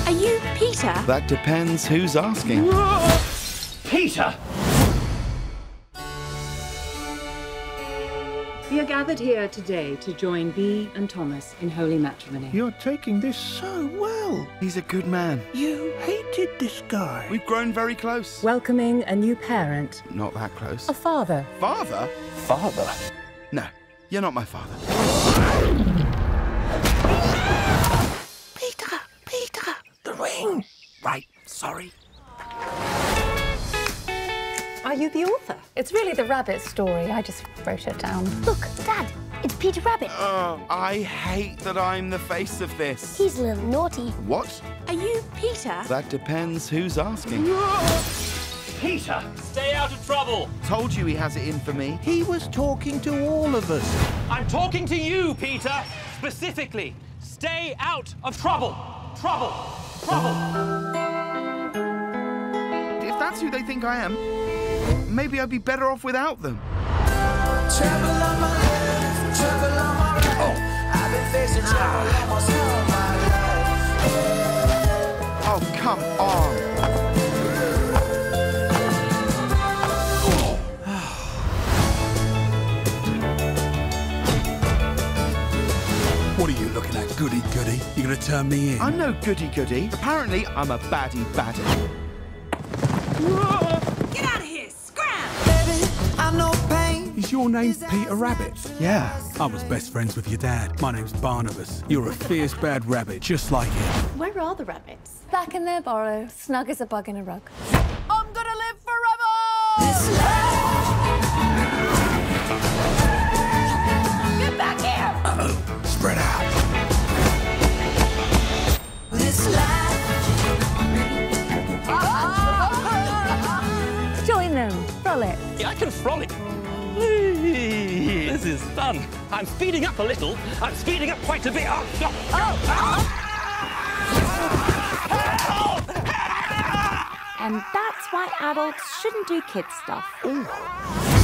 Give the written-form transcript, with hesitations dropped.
Are you Peter? That depends who's asking. Peter! We are gathered here today to join Bea and Thomas in holy matrimony. You're taking this so well. He's a good man. You hated this guy. We've grown very close. Welcoming a new parent, Not that close. a father. Father? Father? No, you're not my father. Peter, the ring. Right, sorry. Are you the author? It's really the rabbit story. I just wrote it down. Look, Dad, it's Peter Rabbit. I hate that I'm the face of this. He's a little naughty. What? Are you Peter? That depends who's asking. Peter! Stay out of trouble! Told you he has it in for me. He was talking to all of us. I'm talking to you, Peter! Specifically, stay out of trouble! Trouble! Trouble! If that's who they think I am, maybe I'd be better off without them. Trouble on my life, trouble on my life. I've been facing trouble almost all my life. Oh, come on. What are you looking at, goody-goody? You gonna turn me in? I'm no goody-goody. Apparently, I'm a baddie-baddie. Get out of here! Scram! Baby, I'm no pain. Is your name Peter Rabbit? Yeah. I was best friends with your dad. My name's Barnabas. You're a fierce bad rabbit, just like him. Where are the rabbits? Back in their burrow, snug as a bug in a rug. I'm gonna live forever! This life. Get back here! Uh-oh. Spread out. This life. Join them, frolic. I can frolic. This is fun. I'm speeding up a little. I'm speeding up quite a bit. And that's why adults shouldn't do kid stuff.